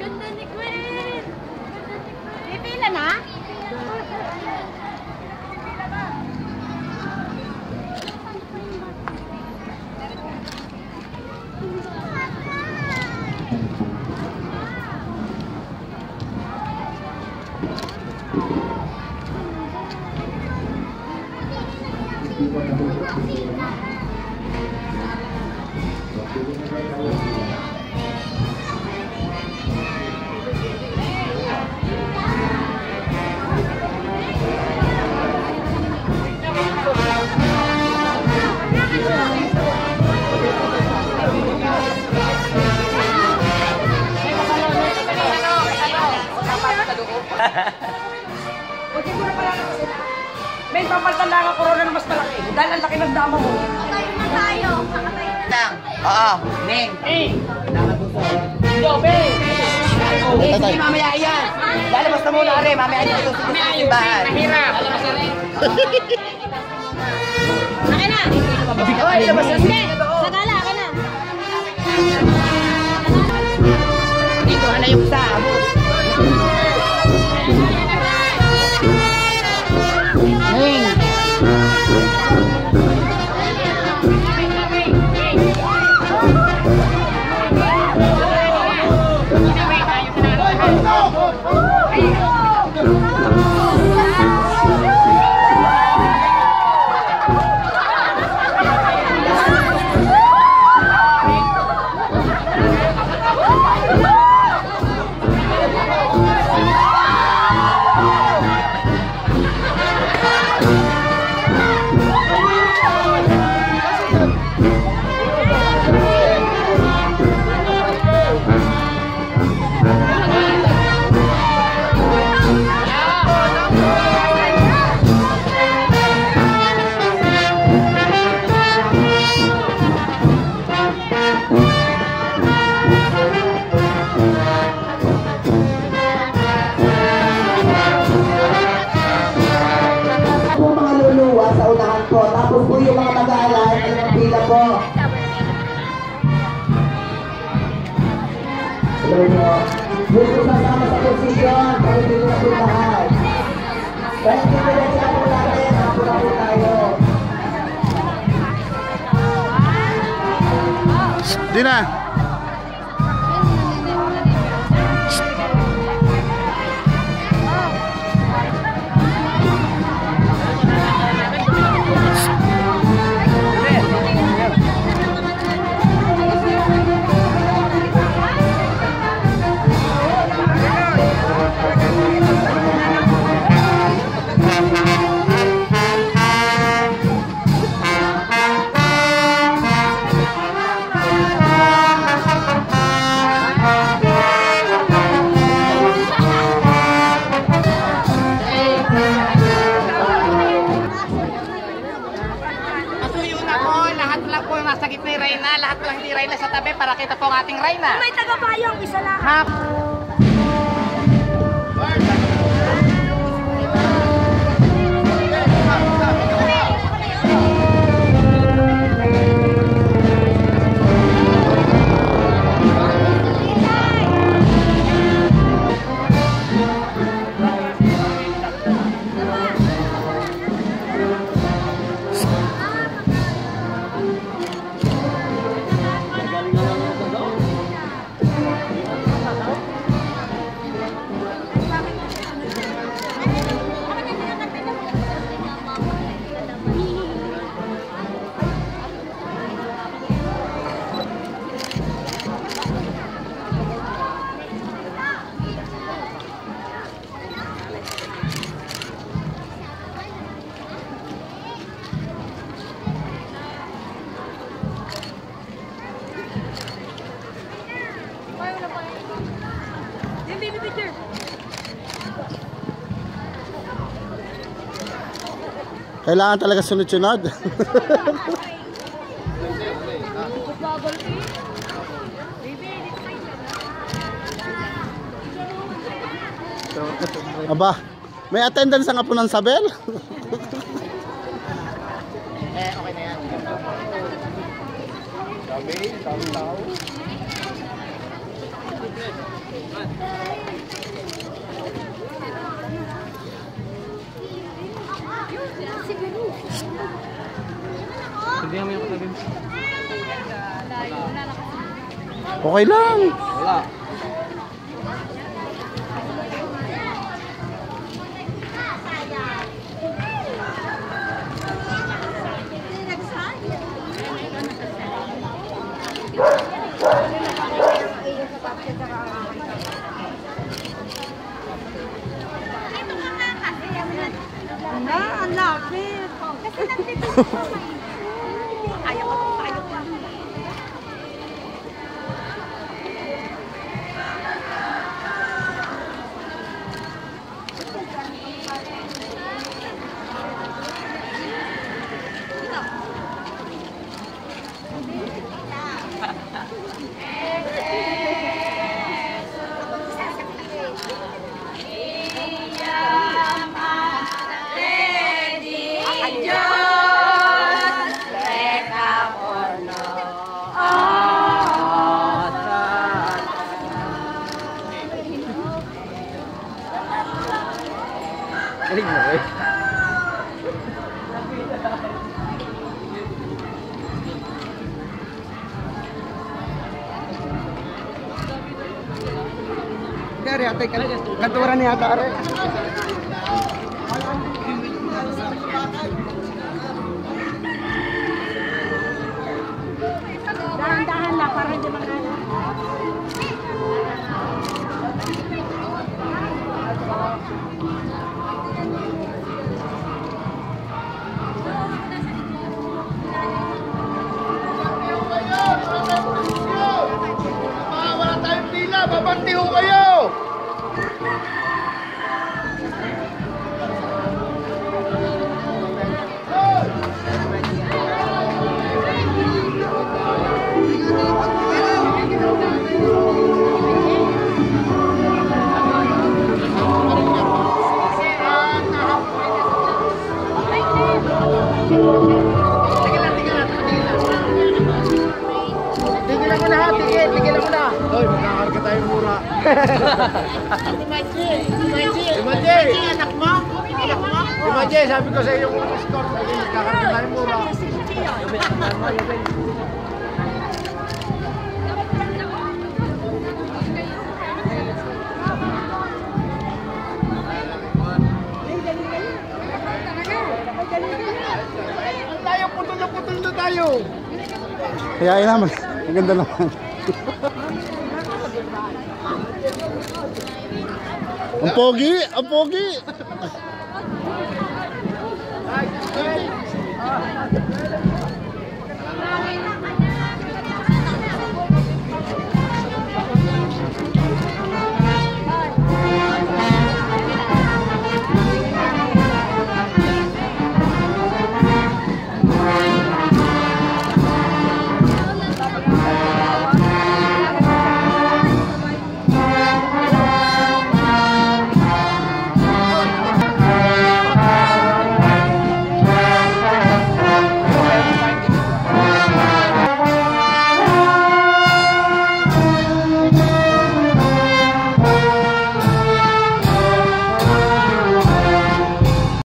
Ganda ni Gwen! Pipila na? May papalitan lang ang corona na mas malaki. Dahil ang laki ng dama mo. Kakain na tayo. Kakain na lang. Oo, Ning. Yo, babe! Hindi mamaya yan. Lalabas na muna, Are. Mamaya yan ito sa simbahan. Mahirap. Akin na. Oy, labas na. Hindi. Sagala, akin na. Dito, na yung isa. Ning. Tapos po yung mga mag-aalay ay nakapila po. Gusto sasama sa posisyon, pag-ibig na po lahat. Kahit hindi na sila po natin, ako na po tayo. Di na. Nasa gitna yung Reyna, lahat po hindi Reyna sa tabi para kita po ang ating Reyna. May tagabayong isa lang. Kailangan talaga sunod-sunod. Aba, may attendance nga po ng Sabel. Okay na yan. Sabi, tao-tao. Okay lang. Wala. Ang lapit. Kasi nandito ko. Ayaw ko tayo pa. Galing mo eh. Dari ate kanturan ni ata are. Dahan-dahan lang para hindi makala. Wala tayong pila, babanti ho kayo! Tigilan mo na ha, tigilan mo na. Hoy, magkakarga tayo mura. Imaji, anak mo? Imaji, sabi ko sa iyo kung score, sabi magkakarga tayo mura. Ang tayo, putol na tayo. Kaya naman. Ang ganda naman. Ang pogi! Ang pogi!